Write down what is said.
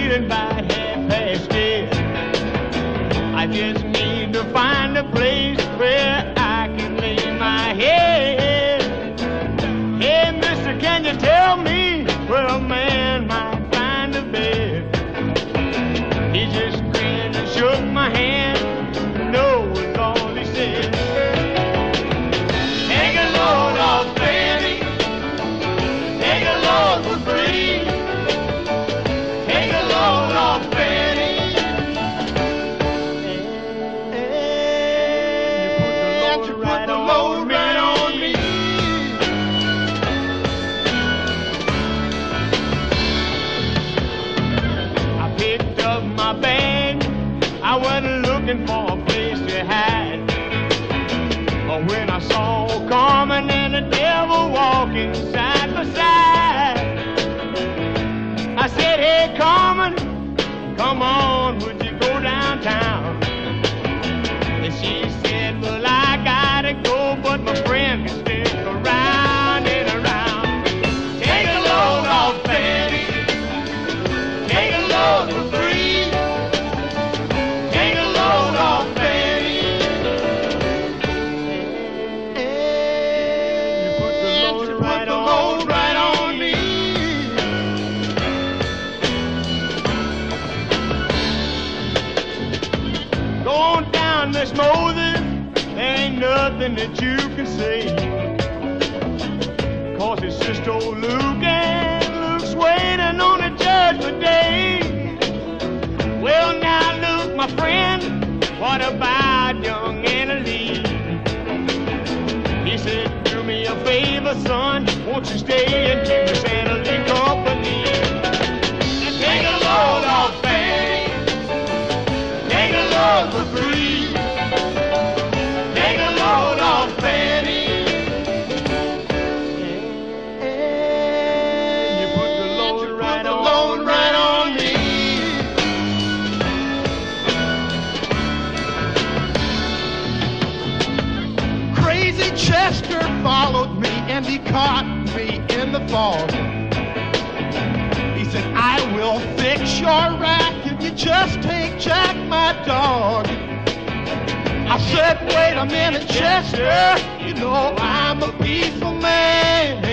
leaving by 10:30. I just need to find a place where I can lay my head. Hey, mister, can you tell me where a man might find a bed? He just grinned and shook my hand. No was all he said. Take a load off, baby. Take a load for free. Take a load off, baby. You put the load right on me. I picked up my bag. I wasn't looking for a place to hide. But when I saw Carmen and the devil walking side by side, I said, hey, Carmen, come on, would you go downtown? And she said, well, I gotta go, but my friend can stick around and around. Take a load off, baby. Take a load for free. Take a load off, baby. You put the load right on me. Go on down, Miss Moses. There ain't nothing that you can say. 'Cause it's just old Luke, and Luke's waiting on the judgment day. Well, now, Luke, my friend, what about young Anna Lee? He said, do me a favor, son, won't you stay and keep Miss Anna Lee company? Take a load off, baby. Take a load for free. Take a load off, baby. You put the load right on me. Crazy Chester followed me and he caught me in the fog. He said, I will fix your rack if you just take Jack, my dog. I said, wait a minute, Chester, you know I'm a peaceful man.